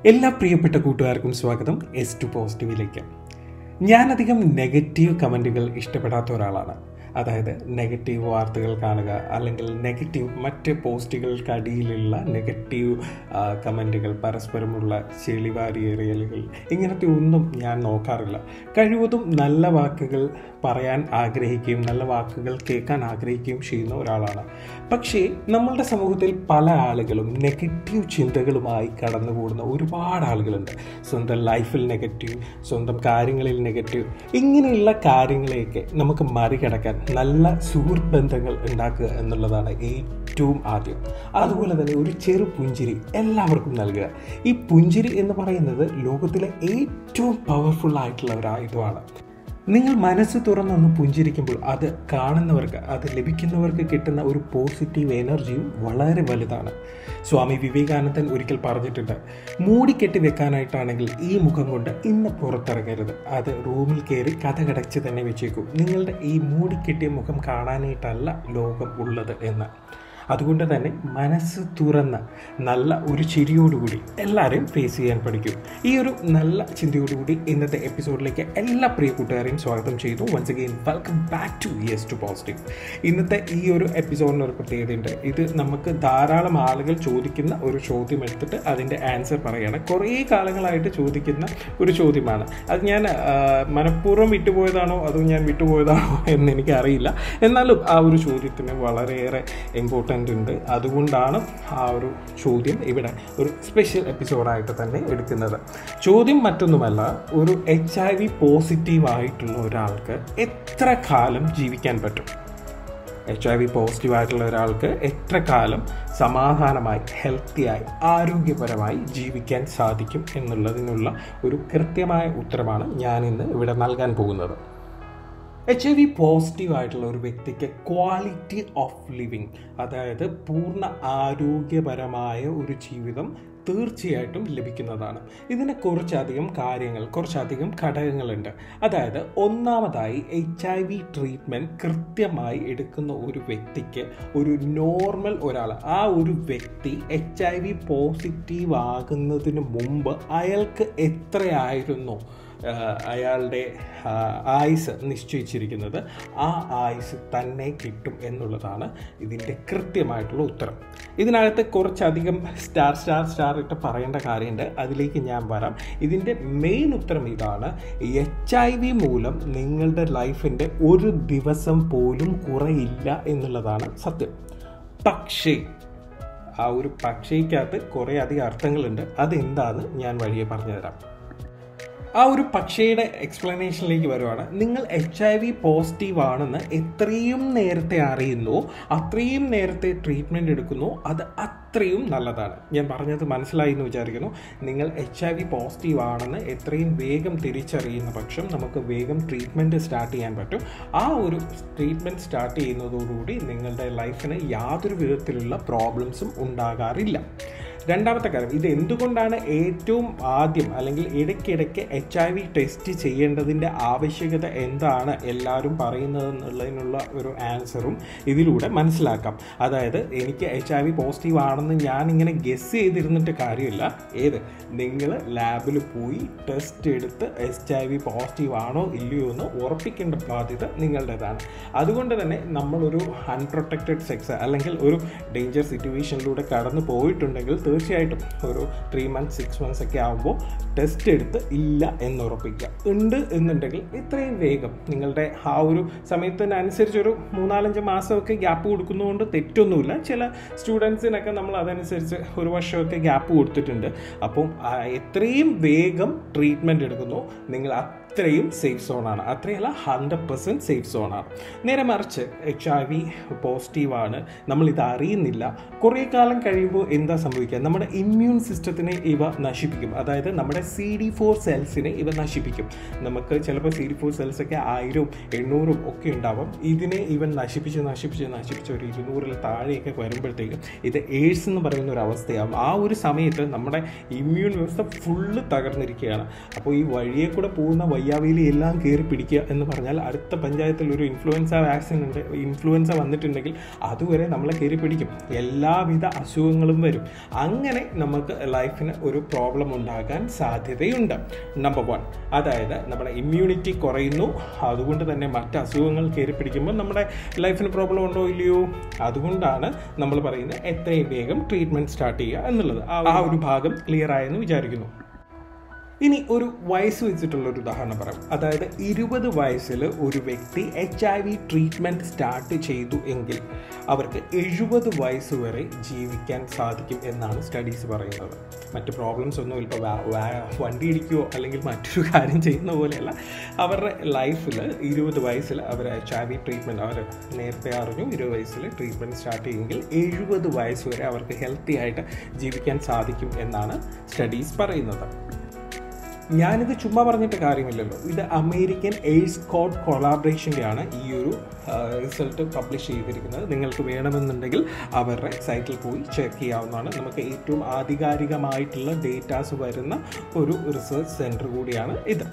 എല്ലാ പ്രിയപ്പെട്ട കൂട്ടുകാർക്കും സ്വാഗതം S2 പോസിറ്റീവിലേക്ക്. ഞാനധികം നെഗറ്റീവ് കമൻറ്റുകൾ ഇഷ്ടപ്പെടാത്ത ഒരാളാണ്. അതായത് നെഗറ്റീവ് വാർത്തകൾ കാണുക, അല്ലെങ്കിൽ നെഗറ്റീവ് മറ്റ് പോസ്റ്റുകൾക്കടിയിലുള്ള നെഗറ്റീവ് കമൻറ്റുകൾ, പരസ്പരമുള്ള ചെളിവാരിയെറിയലുകൾ, ഇങ്ങനത്തെ ഒന്നും ഞാൻ നോക്കാറില്ല. കഴിവതും നല്ല വാക്കുകൾ പറയാൻ ആഗ്രഹിക്കുകയും നല്ല വാക്കുകൾ കേൾക്കാൻ ആഗ്രഹിക്കുകയും ചെയ്യുന്ന ഒരാളാണ്. പക്ഷേ നമ്മളുടെ സമൂഹത്തിൽ പല ആളുകളും നെഗറ്റീവ് ചിന്തകളുമായി കടന്നുകൂടുന്ന ഒരുപാട് ആളുകളുണ്ട്. സ്വന്തം ലൈഫിൽ നെഗറ്റീവ്, സ്വന്തം കാര്യങ്ങളിൽ നെഗറ്റീവ്, ഇങ്ങനെയുള്ള കാര്യങ്ങളെയൊക്കെ നമുക്ക് മറികടക്കാൻ നല്ല സുഹൃത്ത് ബന്ധങ്ങൾ ഉണ്ടാക്കുക എന്നുള്ളതാണ് ഏറ്റവും ആദ്യം. അതുപോലെ തന്നെ ഒരു ചെറു പുഞ്ചിരി എല്ലാവർക്കും നൽകുക. ഈ പുഞ്ചിരി എന്ന് പറയുന്നത് ലോകത്തിലെ ഏറ്റവും പവർഫുൾ ആയിട്ടുള്ള ഒരു ആയുധമാണ്. നിങ്ങൾ മനസ്സ് തുറന്നൊന്ന് പുഞ്ചിരിക്കുമ്പോൾ അത് കാണുന്നവർക്ക്, അത് ലഭിക്കുന്നവർക്ക് കിട്ടുന്ന ഒരു പോസിറ്റീവ് എനർജിയും വളരെ വലുതാണ്. സ്വാമി വിവേകാനന്ദൻ ഒരിക്കൽ പറഞ്ഞിട്ടുണ്ട്, മൂടിക്കെട്ടി വെക്കാനായിട്ടാണെങ്കിൽ ഈ മുഖം കൊണ്ട് ഇന്ന് പുറത്തിറങ്ങരുത്, അത് റൂമിൽ കയറി കഥകടച്ച് തന്നെ വെച്ചേക്കൂ. നിങ്ങളുടെ ഈ മൂടിക്കെട്ടിയ മുഖം കാണാനായിട്ടല്ല ലോകം ഉള്ളത് എന്ന്. അതുകൊണ്ട് തന്നെ മനസ്സ് തുറന്ന് നല്ല ഒരു ചിരിയോടുകൂടി എല്ലാവരെയും ഫേസ് ചെയ്യാൻ പഠിക്കും. ഈ ഒരു നല്ല ചിന്തയോടുകൂടി ഇന്നത്തെ എപ്പിസോഡിലേക്ക് എല്ലാ പ്രിയ കൂട്ടുകാരെയും സ്വാഗതം ചെയ്യുന്നു. Once again welcome back to S2 positive. ഇന്നത്തെ ഈ ഒരു എപ്പിസോഡിന് ഒരു പ്രത്യേകതയുണ്ട്. ഇത് നമുക്ക് ധാരാളം ആളുകൾ ചോദിക്കുന്ന ഒരു ചോദ്യം എടുത്തിട്ട് അതിൻ്റെ ആൻസർ പറയുകയാണ്. കുറേ കാലങ്ങളായിട്ട് ചോദിക്കുന്ന ഒരു ചോദ്യമാണ്. അത് ഞാൻ മനഃപൂർവ്വം വിട്ടുപോയതാണോ അതോ ഞാൻ വിട്ടുപോയതാണോ എന്ന് എനിക്കറിയില്ല. എന്നാലും ആ ഒരു ചോദ്യത്തിന് വളരെയേറെ ഇമ്പോർട്ടൻ്റ് ഉണ്ട്. അതുകൊണ്ടാണ് ആ ഒരു ചോദ്യം ഇവിടെ ഒരു സ്പെഷ്യൽ എപ്പിസോഡായിട്ട് തന്നെ എടുക്കുന്നത്. ചോദ്യം മറ്റൊന്നുമല്ല, ഒരു HIV പോസിറ്റീവ് ആയിട്ടുള്ള ഒരാൾക്ക് എത്ര കാലം ജീവിക്കാൻ പറ്റും? HIV പോസിറ്റീവ് ആയിട്ടുള്ള ഒരാൾക്ക് എത്ര കാലം സമാധാനമായി, ഹെൽത്തിയായി, ആരോഗ്യപരമായി ജീവിക്കാൻ സാധിക്കും എന്നുള്ളതിനുള്ള ഒരു കൃത്യമായ ഉത്തരമാണ് ഞാനിന്ന് ഇവിടെ നൽകാൻ പോകുന്നത്. HIV പോസിറ്റീവ് ആയിട്ടുള്ള ഒരു വ്യക്തിക്ക് ക്വാളിറ്റി ഓഫ് ലിവിങ്, അതായത് പൂർണ്ണ ആരോഗ്യപരമായ ഒരു ജീവിതം തീർച്ചയായിട്ടും ലഭിക്കുന്നതാണ്. ഇതിന് കുറച്ചധികം ഘടകങ്ങളുണ്ട്. അതായത് ഒന്നാമതായി HIV ട്രീറ്റ്മെൻറ്റ് കൃത്യമായി എടുക്കുന്ന ഒരു വ്യക്തിക്ക്, ഒരു നോർമൽ ഒരാൾ, ആ ഒരു വ്യക്തി HIV പോസിറ്റീവ് ആകുന്നതിന് മുമ്പ് അയാൾക്ക് എത്രയായിരുന്നു അയാളുടെ ആയുസ് നിശ്ചയിച്ചിരിക്കുന്നത്, ആ ആയുസ് തന്നെ കിട്ടും എന്നുള്ളതാണ് ഇതിൻ്റെ കൃത്യമായിട്ടുള്ള ഉത്തരം. ഇതിനകത്ത് കുറച്ചധികം സ്റ്റാർ ഇട്ട് പറയേണ്ട കാര്യമുണ്ട്, അതിലേക്ക് ഞാൻ വരാം. ഇതിൻ്റെ മെയിൻ ഉത്തരം ഇതാണ്: HIV മൂലം നിങ്ങളുടെ ലൈഫിൻ്റെ ഒരു ദിവസം പോലും കുറയില്ല എന്നുള്ളതാണ് സത്യം. പക്ഷേ ആ ഒരു പക്ഷേക്കകത്ത് കുറേ അധികം അർത്ഥങ്ങളുണ്ട്. അതെന്താണെന്ന് ഞാൻ വഴിയെ പറഞ്ഞുതരാം. ആ ഒരു പക്ഷയുടെ എക്സ്പ്ലനേഷനിലേക്ക് വരുവാണ്. നിങ്ങൾ HIV പോസിറ്റീവ് ആണെന്ന് എത്രയും നേരത്തെ അറിയുന്നു, അത്രയും നേരത്തെ ട്രീറ്റ്മെൻറ്റ് എടുക്കുന്നു, അത് അത്രയും നല്ലതാണ്. ഞാൻ പറഞ്ഞത് മനസ്സിലായി എന്ന് വിചാരിക്കുന്നു. നിങ്ങൾ HIV പോസിറ്റീവ് ആണെന്ന് എത്രയും വേഗം തിരിച്ചറിയുന്ന പക്ഷം നമുക്ക് വേഗം ട്രീറ്റ്മെൻറ്റ് സ്റ്റാർട്ട് ചെയ്യാൻ പറ്റും. ആ ഒരു ട്രീറ്റ്മെൻറ്റ് സ്റ്റാർട്ട് ചെയ്യുന്നതോടുകൂടി നിങ്ങളുടെ ലൈഫിന് യാതൊരു വിധത്തിലുള്ള പ്രോബ്ലംസും ഉണ്ടാകാറില്ല. രണ്ടാമത്തെ കാര്യം, ഇത് എന്തുകൊണ്ടാണ് ഏറ്റവും ആദ്യം അല്ലെങ്കിൽ ഇടയ്ക്കിടയ്ക്ക് HIV ടെസ്റ്റ് ചെയ്യേണ്ടതിൻ്റെ ആവശ്യകത എന്താണ് എല്ലാവരും പറയുന്നതെന്നുള്ളതിനുള്ള ഒരു ആൻസറും ഇതിലൂടെ മനസ്സിലാക്കാം. അതായത് എനിക്ക് HIV പോസിറ്റീവ് ആണെന്ന് ഞാനിങ്ങനെ ഗസ് ചെയ്തിരുന്നിട്ട് കാര്യമില്ല. നിങ്ങൾ ലാബിൽ പോയി ടെസ്റ്റ് എടുത്ത് HIV പോസിറ്റീവ് ആണോ ഇല്ലയോ എന്ന് ഉറപ്പിക്കേണ്ട ബാധ്യത നിങ്ങളുടേതാണ്. അതുകൊണ്ട് തന്നെ നമ്മളൊരു അൺപ്രൊട്ടക്റ്റഡ് സെക്സ് അല്ലെങ്കിൽ ഒരു ഡേഞ്ചർ സിറ്റുവേഷനിലൂടെ കടന്നു പോയിട്ടുണ്ടെങ്കിൽ തീർച്ചയായിട്ടും ഒരു 3 months 6 months ഒക്കെ ആകുമ്പോൾ ടെസ്റ്റ് എടുത്ത് ഇല്ല എന്നുറപ്പിക്കുക. ഉണ്ട് എന്നുണ്ടെങ്കിൽ ഇത്രയും വേഗം നിങ്ങളുടെ ആ ഒരു സമയത്തിനനുസരിച്ച് ഒരു 3-4 മാസമൊക്കെ ഗ്യാപ്പ് കൊടുക്കുന്നതുകൊണ്ട് തെറ്റൊന്നുമില്ല. ചില സ്റ്റുഡൻസിനൊക്കെ നമ്മൾ അതനുസരിച്ച് 1 വർഷമൊക്കെ ഗ്യാപ്പ് കൊടുത്തിട്ടുണ്ട്. അപ്പം എത്രയും വേഗം ട്രീറ്റ്മെൻറ്റ് എടുക്കുന്നു നിങ്ങൾ അത്രയും സേഫ് സോണാണ്. അത്രയല്ല, 100% സേഫ് സോണാണ്. നേരെ മറിച്ച് HIV പോസിറ്റീവാണ്, നമ്മളിത് അറിയുന്നില്ല, കുറേ കാലം കഴിയുമ്പോൾ എന്താ സംഭവിക്കുക? നമ്മുടെ ഇമ്മ്യൂൺ സിസ്റ്റത്തിനെ ഇവ നശിപ്പിക്കും. അതായത് നമ്മുടെ CD4 സെൽസിനെ ഇവ നശിപ്പിക്കും. നമുക്ക് ചിലപ്പോൾ CD4 സെൽസൊക്കെ 1000 800 ഒക്കെ ഉണ്ടാവും. ഇതിനെ ഇവൻ നശിപ്പിച്ച് ഒരു 200-ൽ താഴെയൊക്കെ വരുമ്പോഴത്തേക്കും ഇത് എയ്ഡ്സ് എന്ന് പറയുന്ന ഒരു അവസ്ഥയാകും. ആ ഒരു സമയത്ത് നമ്മുടെ ഇമ്മ്യൂൺ വ്യവസ്ഥ ഫുള്ള് തകർന്നിരിക്കുകയാണ്. അപ്പോൾ ഈ വഴിയെ കൂടെ പോകുന്ന വയ്യാവേലി എല്ലാം കയറി പിടിക്കുക എന്ന് പറഞ്ഞാൽ അടുത്ത പഞ്ചായത്തിൽ ഒരു ഇൻഫ്ലുവൻസ വന്നിട്ടുണ്ടെങ്കിൽ അതുവരെ നമ്മളെ കയറി പിടിക്കും, എല്ലാവിധ അസുഖങ്ങളും വരും. അങ്ങനെ നമുക്ക് ലൈഫിന് ഒരു പ്രോബ്ലം ഉണ്ടാകാൻ സാധ്യതയുണ്ട്. നമ്പർ 1, അതായത് നമ്മുടെ ഇമ്മ്യൂണിറ്റി കുറയുന്നു. അതുകൊണ്ട് തന്നെ മറ്റ് അസുഖങ്ങൾ കയറി പിടിക്കുമ്പോൾ നമ്മുടെ ലൈഫിന് പ്രോബ്ലം ഉണ്ടോ ഇല്ലയോ? അതുകൊണ്ടാണ് നമ്മൾ പറയുന്നത് എത്രയും വേഗം ട്രീറ്റ്മെൻറ്റ് സ്റ്റാർട്ട് ചെയ്യുക എന്നുള്ളത്. ആ ഒരു ഭാഗം ക്ലിയർ ആയെന്ന് വിചാരിക്കുന്നു. ഇനി ഒരു വയസ്സ് വെച്ചിട്ടുള്ളൊരു ഉദാഹരണം പറയാം. അതായത് 20 വയസ്സിൽ ഒരു വ്യക്തി HIV ട്രീറ്റ്മെൻറ്റ് സ്റ്റാർട്ട് ചെയ്തു എങ്കിൽ അവർക്ക് 70 വയസ്സ് വരെ ജീവിക്കാൻ സാധിക്കും എന്നാണ് സ്റ്റഡീസ് പറയുന്നത്. മറ്റ് പ്രോബ്ലംസ് ഒന്നും ഇപ്പോൾ വണ്ടി ഇടിക്കുകയോ അല്ലെങ്കിൽ മറ്റൊരു കാര്യം ചെയ്യുന്ന പോലെയല്ല. അവരുടെ ലൈഫിൽ 20 വയസ്സിൽ അവർ HIV ട്രീറ്റ്മെൻറ്റ് അവർ നേരത്തെ അറിഞ്ഞു 20 വയസ്സിൽ ട്രീറ്റ്മെൻറ്റ് സ്റ്റാർട്ട് ചെയ്യുമെങ്കിൽ 70 വയസ്സ് വരെ അവർക്ക് ഹെൽത്തി ആയിട്ട് ജീവിക്കാൻ സാധിക്കും എന്നാണ് സ്റ്റഡീസ് പറയുന്നത്. ഞാനിത് ചുമ്മാ പറഞ്ഞിട്ട് കാര്യമില്ലല്ലോ. ഇത് അമേരിക്കൻ എയ്ഡ്സ് കോഡ് കൊളാബറേഷൻ്റെയാണ് ഈ ഒരു റിസൾട്ട് പബ്ലിഷ് ചെയ്തിരിക്കുന്നത്. നിങ്ങൾക്ക് വേണമെന്നുണ്ടെങ്കിൽ അവരുടെ സൈറ്റിൽ പോയി ചെക്ക് ചെയ്യാവുന്നതാണ്. നമുക്ക് ഏറ്റവും ആധികാരികമായിട്ടുള്ള ഡേറ്റാസ് വരുന്ന ഒരു റിസർച്ച് സെൻറ്റർ കൂടിയാണ് ഇത്.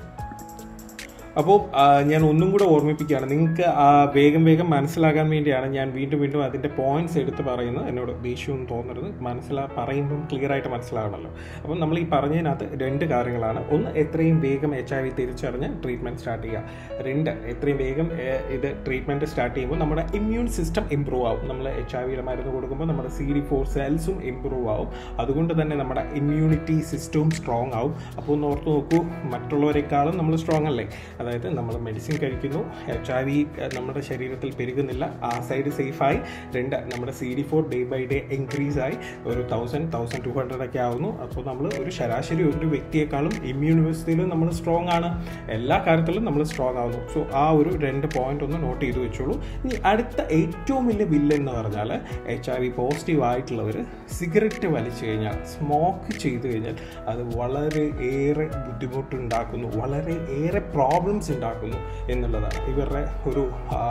അപ്പോൾ ഞാൻ ഒന്നും കൂടെ ഓർമ്മിപ്പിക്കുകയാണ്, നിങ്ങൾക്ക് വേഗം മനസ്സിലാകാൻ വേണ്ടിയാണ് ഞാൻ വീണ്ടും അതിൻ്റെ പോയിന്റ്സ് എടുത്ത് പറയുന്നത്. എന്നോട് ദേഷ്യമൊന്നും തോന്നരുത്, പറയുമ്പം ക്ലിയർ ആയിട്ട് മനസ്സിലാകണമല്ലോ. അപ്പം നമ്മൾ ഈ പറഞ്ഞതിനകത്ത് 2 കാര്യങ്ങളാണ്. ഒന്ന്, എത്രയും വേഗം HIV തിരിച്ചറിഞ്ഞ് ട്രീറ്റ്മെൻറ്റ് സ്റ്റാർട്ട് ചെയ്യുക. 2, എത്രയും വേഗം ഇത് ട്രീറ്റ്മെൻറ്റ് സ്റ്റാർട്ട് ചെയ്യുമ്പോൾ നമ്മുടെ ഇമ്മ്യൂൺ സിസ്റ്റം ഇമ്പ്രൂവ് ആവും. നമ്മൾ HIVയുടെ മരുന്ന് കൊടുക്കുമ്പോൾ നമ്മുടെ CD4 സെൽസും ഇമ്പ്രൂവ് ആവും. അതുകൊണ്ട് തന്നെ നമ്മുടെ ഇമ്മ്യൂണിറ്റി സിസ്റ്റവും സ്ട്രോങ് ആവും. അപ്പോൾ ഒന്ന് ഓർത്ത് നോക്കൂ, മറ്റുള്ളവരെക്കാളും നമ്മൾ സ്ട്രോങ് അല്ലേ? അതായത് നമ്മൾ മെഡിസിൻ കഴിക്കുന്നു, HIV നമ്മുടെ ശരീരത്തിൽ പെരുകുന്നില്ല, ആ സൈഡ് സേഫായി. 2, നമ്മുടെ CD4 day by day increase ആയി ഒരു 1000-1200 ഒക്കെ ആവുന്നു. അപ്പോൾ നമ്മൾ ഒരു ശരാശരി ഒരു വ്യക്തിയെക്കാളും ഇമ്മ്യൂൺ വ്യവസ്ഥയിലും നമ്മൾ സ്ട്രോങ് ആണ്, എല്ലാ കാര്യത്തിലും നമ്മൾ സ്ട്രോങ് ആവുന്നു. സോ ആ ഒരു 2 പോയിന്റ് ഒന്ന് നോട്ട് ചെയ്ത് വെച്ചോളൂ. ഇനി അടുത്ത ഏറ്റവും വലിയ ബില്ല് എന്ന് പറഞ്ഞാൽ HIV പോസിറ്റീവ് ആയിട്ടുള്ളവർ സിഗരറ്റ് വലിച്ചു കഴിഞ്ഞാൽ, സ്മോക്ക് ചെയ്ത് കഴിഞ്ഞാൽ അത് വളരെയേറെ ബുദ്ധിമുട്ടുണ്ടാക്കുന്നു, വളരെയേറെ പ്രോബ്ലംസ് ഉണ്ടാക്കുന്നു എന്നുള്ളതാണ്. ഇവരുടെ ഒരു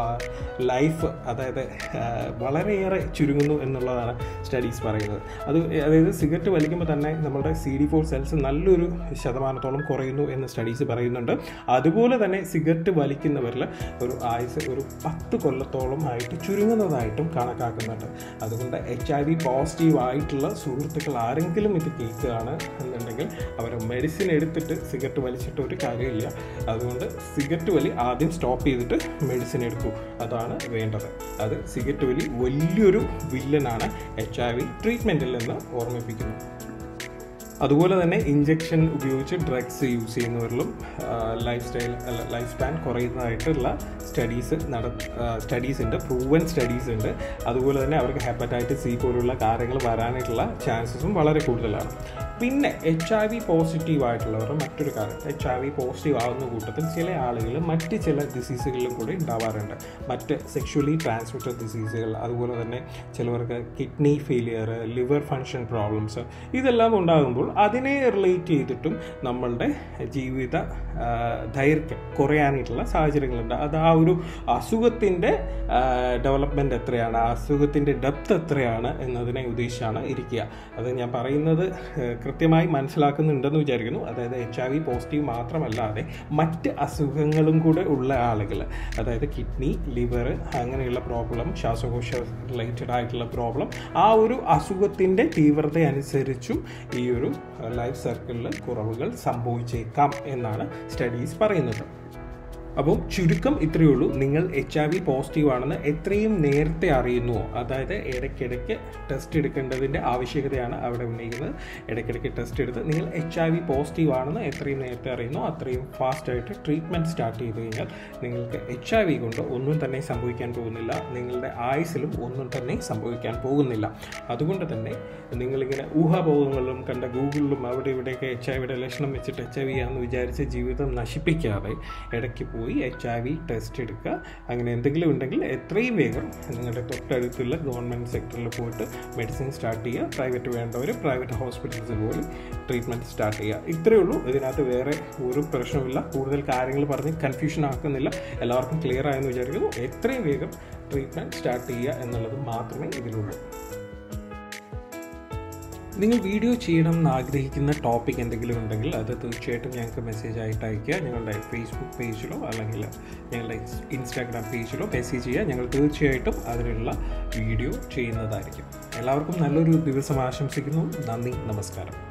ലൈഫ് അതായത് വളരെയേറെ ചുരുങ്ങുന്നു എന്നുള്ളതാണ് സ്റ്റഡീസ് പറയുന്നത്. അതായത് സിഗരറ്റ് വലിക്കുമ്പോൾ തന്നെ നമ്മുടെ CD4 സെൽസ് നല്ലൊരു ശതമാനത്തോളം കുറയുന്നു എന്ന് സ്റ്റഡീസ് പറയുന്നുണ്ട്. അതുപോലെ തന്നെ സിഗരറ്റ് വലിക്കുന്നവരിൽ ഒരു ആയുസ് ഒരു 10 കൊല്ലത്തോളം ആയിട്ട് ചുരുങ്ങുന്നതായിട്ടും കണക്കാക്കുന്നുണ്ട്. അതുകൊണ്ട് HIV പോസിറ്റീവ് ആയിട്ടുള്ള സുഹൃത്തുക്കൾ ആരെങ്കിലും ഇത് കേൾക്കുകയാണ് എന്നുണ്ടെങ്കിൽ അവർ മെഡിസിൻ എടുത്തിട്ട് സിഗരറ്റ് വലിച്ചിട്ട് ഒരു കാര്യമില്ല. അതുകൊണ്ട് സിഗരറ്റ് വലി ആദ്യം സ്റ്റോപ്പ് ചെയ്തിട്ട് മെഡിസിൻ എടുക്കൂ, അതാണ് വേണ്ടത്. അത് സിഗരറ്റ് വലി വലിയൊരു വില്ലനാണ് HIV ട്രീറ്റ്മെൻറ്റിൽ നിന്ന് ഓർമ്മിപ്പിക്കുന്നു. അതുപോലെ തന്നെ ഇഞ്ചക്ഷൻ ഉപയോഗിച്ച് ഡ്രഗ്സ് യൂസ് ചെയ്യുന്നവരിലും ലൈഫ് സ്പാൻ കുറയുന്നതായിട്ടുള്ള സ്റ്റഡീസ് ഉണ്ട്, പ്രൂവൻ സ്റ്റഡീസ് ഉണ്ട്. അതുപോലെ തന്നെ അവർക്ക് ഹെപ്പറ്റൈറ്റിസ് C പോലുള്ള കാര്യങ്ങൾ വരാനായിട്ടുള്ള ചാൻസസും വളരെ കൂടുതലാണ്. പിന്നെ HIV പോസിറ്റീവ് ആയിട്ടുള്ളവരുടെ മറ്റൊരു കാര്യം, HIV പോസിറ്റീവ് ആവുന്ന കൂട്ടത്തിൽ ചില ആളുകൾ മറ്റ് ചില ഡിസീസുകളിലും കൂടി ഉണ്ടാവാറുണ്ട്. മറ്റ് സെക്ഷുവലി ട്രാൻസ്മിറ്റഡ് ഡിസീസുകൾ, അതുപോലെ തന്നെ ചിലവർക്ക് kidney failure, liver function problems, ഇതെല്ലാം ഉണ്ടാകുമ്പോൾ അതിനെ റിലേറ്റ് ചെയ്തിട്ടും നമ്മളുടെ ജീവിത ദൈർഘ്യം കുറയാനായിട്ടുള്ള സാഹചര്യങ്ങളുണ്ട്. അത് ആ ഒരു അസുഖത്തിൻ്റെ ഡെവലപ്മെൻറ്റ് എത്രയാണ്, ആ അസുഖത്തിൻ്റെ ഡെപ്ത് എത്രയാണ് എന്നതിനെ ഉദ്ദേശിച്ചാണ് ഇരിക്കുക. അത് ഞാൻ പറയുന്നത് കൃത്യമായി മനസ്സിലാക്കുന്നുണ്ടെന്ന് വിചാരിക്കുന്നു. അതായത് HIV പോസിറ്റീവ് മാത്രമല്ലാതെ മറ്റ് അസുഖങ്ങളും കൂടെ ഉള്ള ആളുകൾ, അതായത് കിഡ്നി, ലിവർ, അങ്ങനെയുള്ള പ്രോബ്ലം, ശ്വാസകോശ റിലേറ്റഡ് ആയിട്ടുള്ള പ്രോബ്ലം, ആ ഒരു അസുഖത്തിൻ്റെ തീവ്രത അനുസരിച്ചും ഈ ഒരു ലൈഫ് സർക്കിളിൽ കുറവുകൾ സംഭവിച്ചേക്കാം എന്നാണ് സ്റ്റഡീസ് പറയുന്നത്. അപ്പോൾ ചുരുക്കം ഇത്രയേ ഉള്ളൂ. നിങ്ങൾ HIV പോസിറ്റീവ് ആണെന്ന് എത്രയും നേരത്തെ അറിയുന്നുവോ, അതായത് ഇടയ്ക്കിടയ്ക്ക് ടെസ്റ്റ് എടുക്കേണ്ടതിൻ്റെ ആവശ്യകതയാണ് അവിടെ ഉന്നയിക്കുന്നത്. ഇടയ്ക്കിടയ്ക്ക് ടെസ്റ്റ് എടുത്ത് നിങ്ങൾ HIV പോസിറ്റീവ് ആണെന്ന് എത്രയും നേരത്തെ അറിയുന്നോ അത്രയും ഫാസ്റ്റായിട്ട് ട്രീറ്റ്മെൻറ്റ് സ്റ്റാർട്ട് ചെയ്ത് കഴിഞ്ഞാൽ നിങ്ങൾക്ക് HIV കൊണ്ട് ഒന്നും തന്നെ സംഭവിക്കാൻ പോകുന്നില്ല, നിങ്ങളുടെ ആയുസ്സിലും ഒന്നും തന്നെ സംഭവിക്കാൻ പോകുന്നില്ല. അതുകൊണ്ട് തന്നെ നിങ്ങളിങ്ങനെ ഊഹാഭോഗങ്ങളിലും കണ്ട ഗൂഗിളിലും അവിടെ ഇവിടെയൊക്കെ HIVയുടെ ലക്ഷണം വെച്ചിട്ട് HIV ആണെന്ന് വിചാരിച്ച് ജീവിതം നശിപ്പിക്കാതെ ഇടയ്ക്ക് പോയി HIV ടെസ്റ്റ് എടുക്കുക. അങ്ങനെ എന്തെങ്കിലും ഉണ്ടെങ്കിൽ എത്രയും വേഗം നിങ്ങളുടെ തൊട്ടടുത്തുള്ള ഗവൺമെൻറ് സെക്ടറിൽ പോയിട്ട് മെഡിസിൻ സ്റ്റാർട്ട് ചെയ്യുക. പ്രൈവറ്റ് വേണ്ടവർ പ്രൈവറ്റ് ഹോസ്പിറ്റൽസിൽ പോയി ട്രീറ്റ്മെൻറ്റ് സ്റ്റാർട്ട് ചെയ്യുക. ഇത്രയേ ഉള്ളൂ. ഇതിനകത്ത് വേറെ ഒരു പ്രശ്നമില്ല. കൂടുതൽ കാര്യങ്ങൾ പറഞ്ഞ് കൺഫ്യൂഷൻ ആക്കുന്നില്ല. എല്ലാവർക്കും ക്ലിയർ ആയെന്ന് വിചാരിക്കുന്നു. എത്രയും വേഗം ട്രീറ്റ്മെൻറ്റ് സ്റ്റാർട്ട് ചെയ്യുക എന്നുള്ളത് മാത്രമേ ഇതിലുള്ളൂ. നിങ്ങൾ വീഡിയോ ചെയ്യണം എന്ന് ആഗ്രഹിക്കുന്ന ടോപ്പിക് എന്തെങ്കിലും ഉണ്ടെങ്കിൽ അത് തീർച്ചയായിട്ടും ഞങ്ങൾക്ക് മെസ്സേജ് ആയിട്ട് അയയ്ക്കുക. ഞങ്ങളുടെ ഫേസ്ബുക്ക് പേജിലോ അല്ലെങ്കിൽ ഞങ്ങളുടെ ഇൻസ്റ്റാഗ്രാം പേജിലോ മെസ്സേജ് ചെയ്യുക. ഞങ്ങൾ തീർച്ചയായിട്ടും അതിനുള്ള വീഡിയോ ചെയ്യുന്നതായിരിക്കും. എല്ലാവർക്കും നല്ലൊരു ദിവസം ആശംസിക്കുന്നു. നന്ദി, നമസ്കാരം.